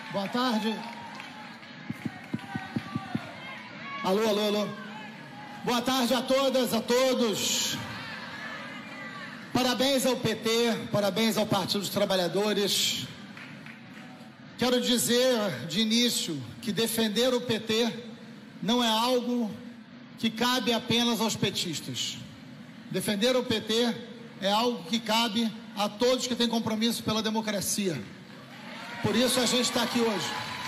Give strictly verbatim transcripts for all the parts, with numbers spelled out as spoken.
Boa tarde. Alô, alô, alô. Boa tarde a todas, a todos. Parabéns ao P T, parabéns ao Partido dos Trabalhadores. Quero dizer de início que defender o P T não é algo que cabe apenas aos petistas. Defender o P T é algo que cabe a todos que têm compromisso pela democracia. Por isso a gente está aqui hoje.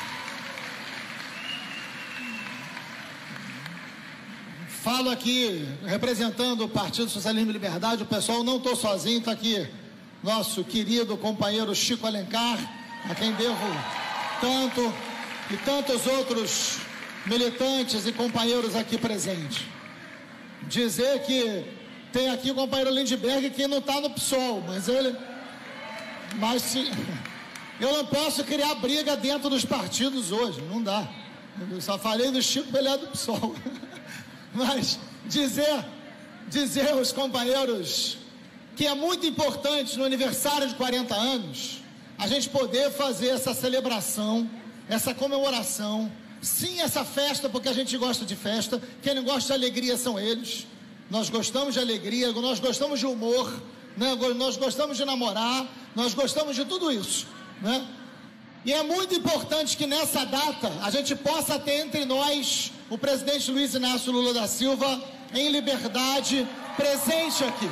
Falo aqui representando o Partido Socialismo e Liberdade, o pessoal, não estou sozinho, está aqui nosso querido companheiro Chico Alencar, a quem devo tanto, e tantos outros militantes e companheiros aqui presentes. Dizer que tem aqui o companheiro Lindbergh que não está no P SOL, mas ele... Mas se... Eu não posso criar briga dentro dos partidos hoje, não dá. Eu só falei do Chico, ele é do P SOL. Mas dizer, dizer aos companheiros que é muito importante no aniversário de quarenta anos a gente poder fazer essa celebração, essa comemoração, sim, essa festa, porque a gente gosta de festa. Quem não gosta de alegria são eles. Nós gostamos de alegria, nós gostamos de humor, né? Nós gostamos de namorar, nós gostamos de tudo isso, né? E é muito importante que nessa data a gente possa ter entre nós o presidente Luiz Inácio Lula da Silva em liberdade, presente aqui.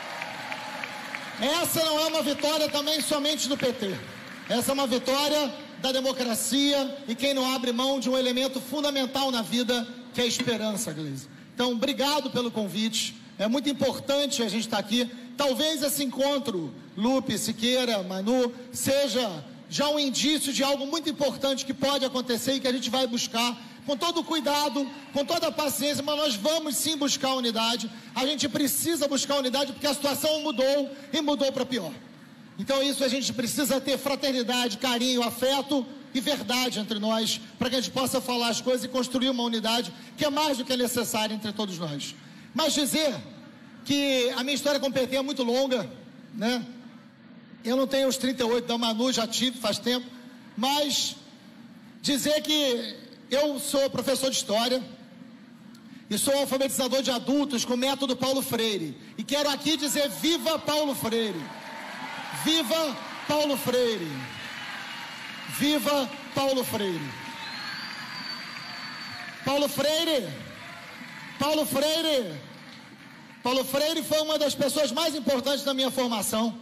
Essa não é uma vitória também somente do P T. Essa é uma vitória da democracia e quem não abre mão de um elemento fundamental na vida, que é a esperança, Gleisi. Então, obrigado pelo convite. É muito importante a gente estar aqui. Talvez esse encontro, Lupe, Siqueira, Manu, seja já um indício de algo muito importante que pode acontecer e que a gente vai buscar com todo o cuidado, com toda a paciência, mas nós vamos sim buscar a unidade. A gente precisa buscar a unidade porque a situação mudou e mudou para pior. Então isso a gente precisa ter fraternidade, carinho, afeto e verdade entre nós, para que a gente possa falar as coisas e construir uma unidade que é mais do que necessária entre todos nós. Mas dizer que a minha história com o P T é muito longa, né? Eu não tenho os trinta e oito da Manu, já tive faz tempo, mas dizer que eu sou professor de História e sou alfabetizador de adultos com o método Paulo Freire. E quero aqui dizer viva Paulo Freire! Viva Paulo Freire! Viva Paulo Freire! Paulo Freire! Paulo Freire! Paulo Freire foi uma das pessoas mais importantes da minha formação.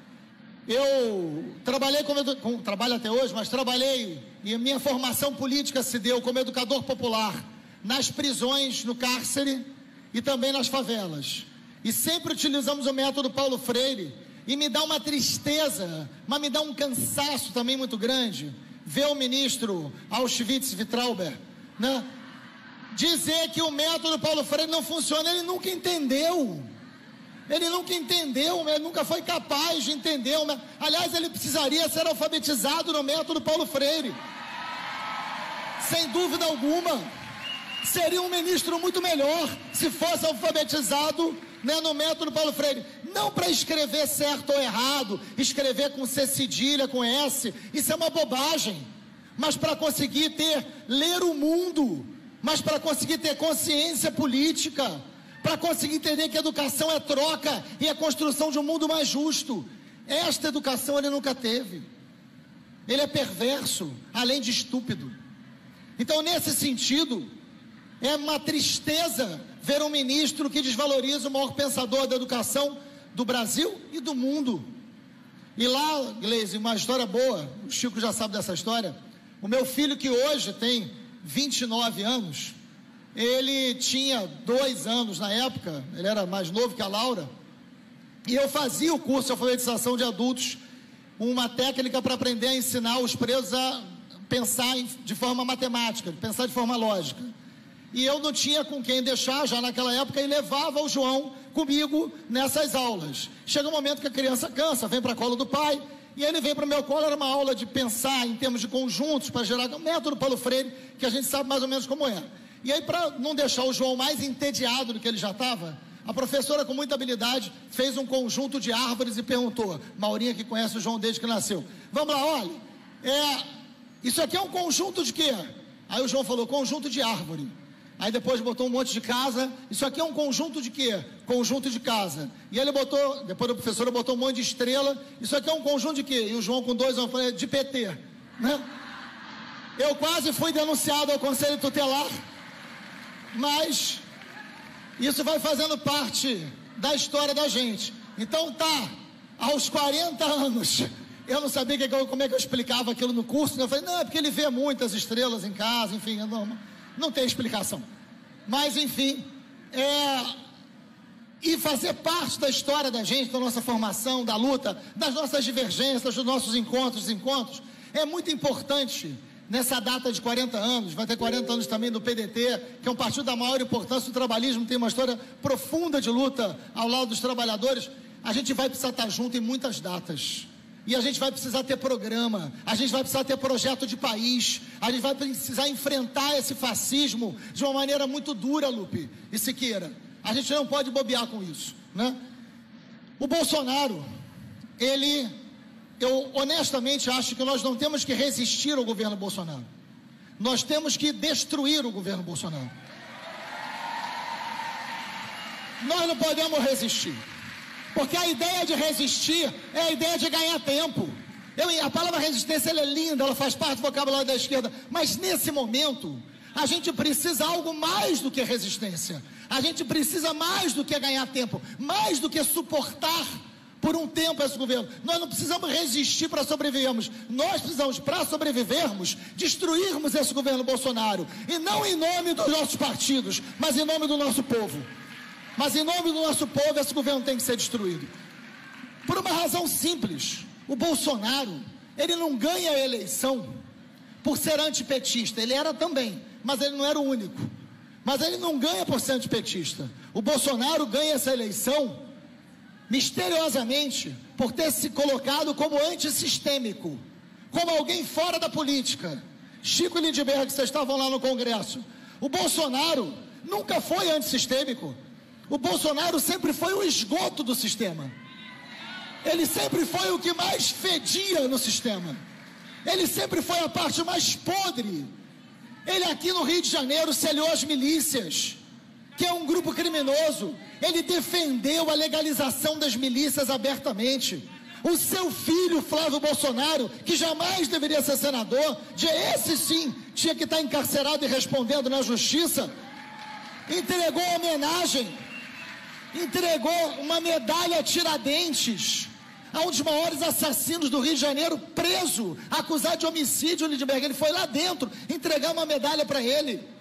Eu trabalhei como, como trabalho até hoje, mas trabalhei e a minha formação política se deu como educador popular nas prisões, no cárcere e também nas favelas. E sempre utilizamos o método Paulo Freire e me dá uma tristeza, mas me dá um cansaço também muito grande ver o ministro Auschwitz-Wittrauber, né, dizer que o método Paulo Freire não funciona. Ele nunca entendeu. Ele nunca entendeu, ele nunca foi capaz de entender. Aliás, ele precisaria ser alfabetizado no método Paulo Freire. Sem dúvida alguma, seria um ministro muito melhor se fosse alfabetizado, né, no método Paulo Freire. Não para escrever certo ou errado, escrever com C cedilha, com S, isso é uma bobagem. Mas para conseguir ter, ler o mundo, mas para conseguir ter consciência política, para conseguir entender que a educação é troca e a construção de um mundo mais justo. Esta educação ele nunca teve. Ele é perverso, além de estúpido. Então, nesse sentido, é uma tristeza ver um ministro que desvaloriza o maior pensador da educação do Brasil e do mundo. E lá, Gleisi, uma história boa, o Chico já sabe dessa história. O meu filho, que hoje tem vinte e nove anos, ele tinha dois anos na época, ele era mais novo que a Laura, e eu fazia o curso de alfabetização de adultos, uma técnica para aprender a ensinar os presos a pensar de forma matemática, pensar de forma lógica. E eu não tinha com quem deixar já naquela época e levava o João comigo nessas aulas. Chega um momento que a criança cansa, vem para a colo do pai, e ele vem para o meu colo. Era uma aula de pensar em termos de conjuntos para gerar um método Paulo Freire, que a gente sabe mais ou menos como é. E aí, para não deixar o João mais entediado do que ele já estava, a professora, com muita habilidade, fez um conjunto de árvores e perguntou, Maurinha, que conhece o João desde que nasceu, vamos lá, olha, é, Isso aqui é um conjunto de quê? Aí o João falou, conjunto de árvore. Aí depois botou um monte de casa. Isso aqui é um conjunto de quê? Conjunto de casa. E ele botou, depois o professor botou um monte de estrela. Isso aqui é um conjunto de quê? E o João com dois, eu falei, de P T, né? Eu quase fui denunciado ao Conselho Tutelar, mas isso vai fazendo parte da história da gente. Então tá, aos quarenta anos, eu não sabia que, como é que eu explicava aquilo no curso. Eu falei, não, é porque ele vê muitas estrelas em casa, enfim, não, não tem explicação. Mas enfim, é, e fazer parte da história da gente, da nossa formação, da luta, das nossas divergências, dos nossos encontros, desencontros, é muito importante. Nessa data de quarenta anos, vai ter quarenta anos também do P D T, que é um partido da maior importância. O trabalhismo tem uma história profunda de luta ao lado dos trabalhadores. A gente vai precisar estar junto em muitas datas. E a gente vai precisar ter programa, a gente vai precisar ter projeto de país, a gente vai precisar enfrentar esse fascismo de uma maneira muito dura, Lupe e Siqueira. A gente não pode bobear com isso, né? O Bolsonaro, ele... Eu honestamente acho que nós não temos que resistir ao governo Bolsonaro. Nós temos que destruir o governo Bolsonaro. Nós não podemos resistir. Porque a ideia de resistir é a ideia de ganhar tempo. Eu, a palavra resistência ela é linda, ela faz parte do vocabulário da esquerda. Mas nesse momento, a gente precisa algo mais do que resistência. A gente precisa mais do que ganhar tempo. Mais do que suportar por um tempo esse governo. Nós não precisamos resistir para sobrevivermos. Nós precisamos, para sobrevivermos, destruirmos esse governo Bolsonaro. E não em nome dos nossos partidos, mas em nome do nosso povo. Mas em nome do nosso povo, esse governo tem que ser destruído. Por uma razão simples. O Bolsonaro, ele não ganha a eleição por ser antipetista. Ele era também, mas ele não era o único. Mas ele não ganha por ser antipetista. O Bolsonaro ganha essa eleição misteriosamente, por ter se colocado como antissistêmico, como alguém fora da política. Chico e Lindbergh, vocês estavam lá no Congresso. O Bolsonaro nunca foi antissistêmico. O Bolsonaro sempre foi o esgoto do sistema. Ele sempre foi o que mais fedia no sistema. Ele sempre foi a parte mais podre. Ele aqui no Rio de Janeiro se aliou às milícias, que é um grupo criminoso. Ele defendeu a legalização das milícias abertamente. O seu filho, Flávio Bolsonaro, que jamais deveria ser senador, de esse sim, tinha que estar encarcerado e respondendo na justiça, entregou homenagem, entregou uma medalha Tiradentes a um dos maiores assassinos do Rio de Janeiro, preso, acusado de homicídio, Lindbergh. Ele foi lá dentro entregar uma medalha para ele.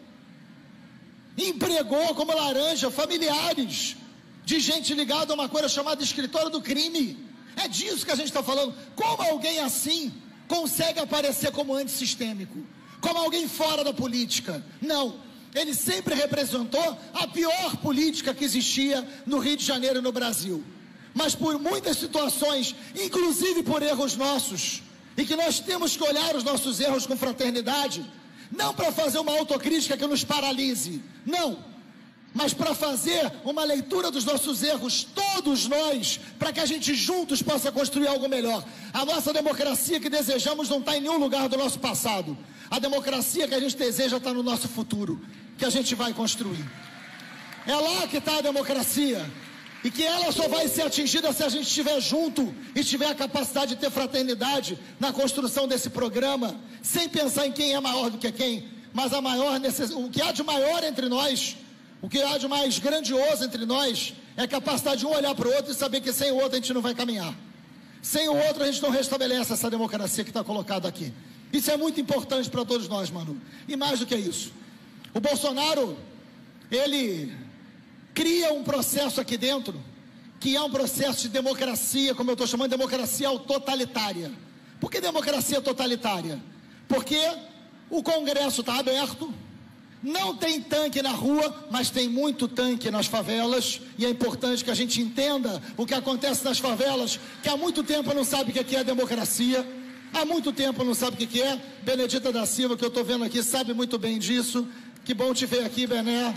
Empregou como laranja familiares de gente ligada a uma coisa chamada escritório do crime. É disso que a gente está falando. Como alguém assim consegue aparecer como antissistêmico? Como alguém fora da política? Não. Ele sempre representou a pior política que existia no Rio de Janeiro e no Brasil. Mas por muitas situações, inclusive por erros nossos, e que nós temos que olhar os nossos erros com fraternidade, não para fazer uma autocrítica que nos paralise, não, mas para fazer uma leitura dos nossos erros, todos nós, para que a gente juntos possa construir algo melhor. A nossa democracia que desejamos não está em nenhum lugar do nosso passado. A democracia que a gente deseja está no nosso futuro, que a gente vai construir. É lá que está a democracia. E que ela só vai ser atingida se a gente estiver junto e tiver a capacidade de ter fraternidade na construção desse programa, sem pensar em quem é maior do que quem, mas a maior necess... o que há de maior entre nós, o que há de mais grandioso entre nós, é a capacidade de um olhar para o outro e saber que sem o outro a gente não vai caminhar. Sem o outro a gente não restabelece essa democracia que está colocada aqui. Isso é muito importante para todos nós, Manu. E mais do que isso, o Bolsonaro, ele cria um processo aqui dentro, que é um processo de democracia, como eu estou chamando de democracia totalitária. Por que democracia totalitária? Porque o Congresso está aberto, não tem tanque na rua, mas tem muito tanque nas favelas, e é importante que a gente entenda o que acontece nas favelas, que há muito tempo não sabe o que é democracia, há muito tempo não sabe o que é. Benedita da Silva, que eu estou vendo aqui, sabe muito bem disso. Que bom te ver aqui, Bené.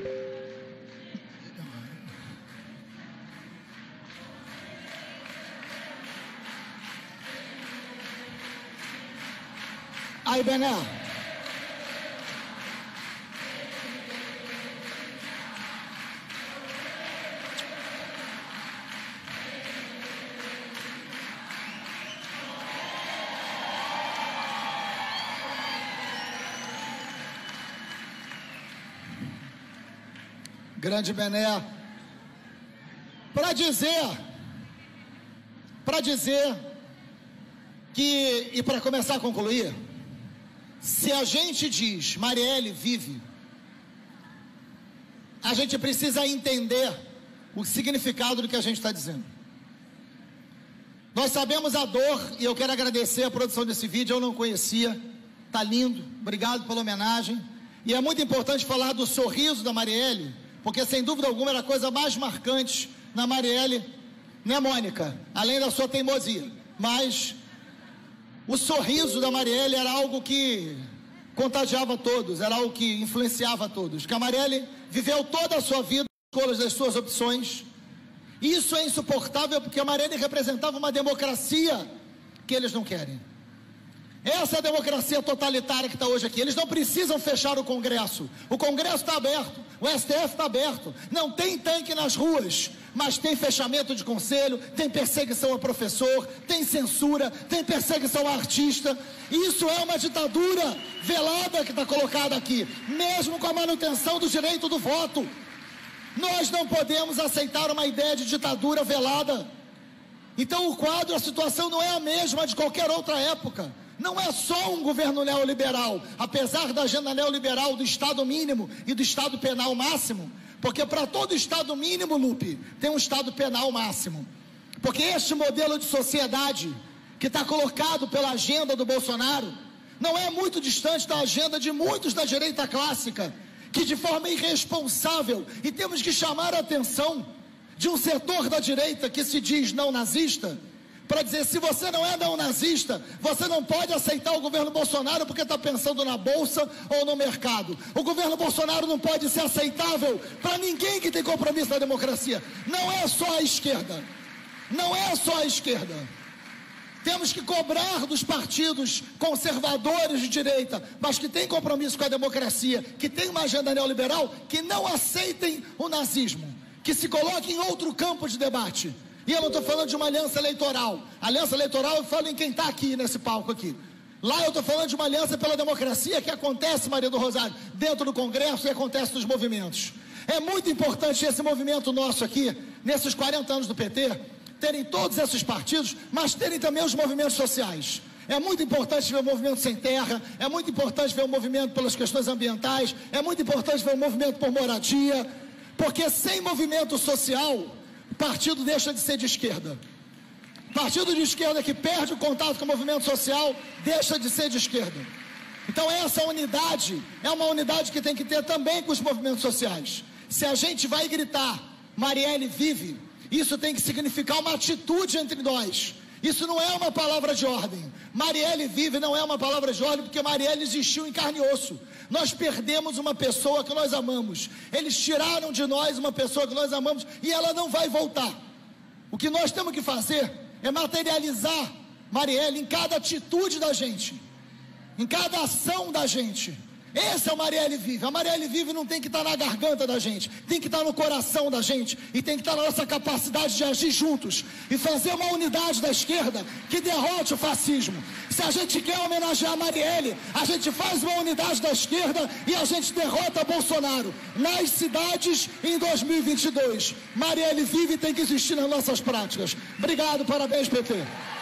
Aí, Bené. Grande Bené. Para dizer, para dizer que, e para começar a concluir, se a gente diz Marielle vive, a gente precisa entender o significado do que a gente está dizendo. Nós sabemos a dor, e eu quero agradecer a produção desse vídeo, eu não conhecia, tá lindo, obrigado pela homenagem, e é muito importante falar do sorriso da Marielle, porque sem dúvida alguma era a coisa mais marcante na Marielle, né, Mônica? Além da sua teimosia, mas o sorriso da Marielle era algo que contagiava todos, era algo que influenciava todos. Que a Marielle viveu toda a sua vida escolhas das suas opções. Isso é insuportável porque a Marielle representava uma democracia que eles não querem. Essa é a democracia totalitária que está hoje aqui. Eles não precisam fechar o Congresso. O Congresso está aberto, o S T F está aberto. Não tem tanque nas ruas, mas tem fechamento de conselho, tem perseguição a professor, tem censura, tem perseguição a artista. Isso é uma ditadura velada que está colocada aqui, mesmo com a manutenção do direito do voto. Nós não podemos aceitar uma ideia de ditadura velada. Então o quadro, a situação não é a mesma de qualquer outra época. Não é só um governo neoliberal, apesar da agenda neoliberal do Estado mínimo e do Estado penal máximo, porque para todo Estado mínimo, Lupe, tem um Estado penal máximo. Porque este modelo de sociedade que está colocado pela agenda do Bolsonaro não é muito distante da agenda de muitos da direita clássica, que de forma irresponsável, e temos que chamar a atenção de um setor da direita que se diz não nazista, para dizer, se você não é não nazista, você não pode aceitar o governo Bolsonaro porque está pensando na bolsa ou no mercado. O governo Bolsonaro não pode ser aceitável para ninguém que tem compromisso na democracia. Não é só a esquerda, não é só a esquerda. Temos que cobrar dos partidos conservadores de direita, mas que têm compromisso com a democracia, que têm uma agenda neoliberal, que não aceitem o nazismo, que se coloquem em outro campo de debate. E eu não estou falando de uma aliança eleitoral. Aliança eleitoral eu falo em quem está aqui nesse palco aqui. Lá eu estou falando de uma aliança pela democracia que acontece, Maria do Rosário, dentro do Congresso e acontece nos movimentos. É muito importante esse movimento nosso aqui, nesses quarenta anos do P T, terem todos esses partidos, mas terem também os movimentos sociais. É muito importante ver o movimento sem terra, é muito importante ver o movimento pelas questões ambientais, é muito importante ver o movimento por moradia, porque sem movimento social, o partido deixa de ser de esquerda. Partido de esquerda que perde o contato com o movimento social, deixa de ser de esquerda. Então essa unidade é uma unidade que tem que ter também com os movimentos sociais. Se a gente vai gritar, Marielle vive, isso tem que significar uma atitude entre nós. Isso não é uma palavra de ordem. Marielle vive não é uma palavra de ordem, porque Marielle existiu em carne e osso. Nós perdemos uma pessoa que nós amamos. Eles tiraram de nós uma pessoa que nós amamos e ela não vai voltar. O que nós temos que fazer é materializar Marielle em cada atitude da gente, em cada ação da gente. Esse é o Marielle Vive. A Marielle Vive não tem que estar na garganta da gente, tem que estar no coração da gente e tem que estar na nossa capacidade de agir juntos e fazer uma unidade da esquerda que derrote o fascismo. Se a gente quer homenagear a Marielle, a gente faz uma unidade da esquerda e a gente derrota Bolsonaro nas cidades em dois mil e vinte e dois. Marielle Vive tem que existir nas nossas práticas. Obrigado, parabéns, P T.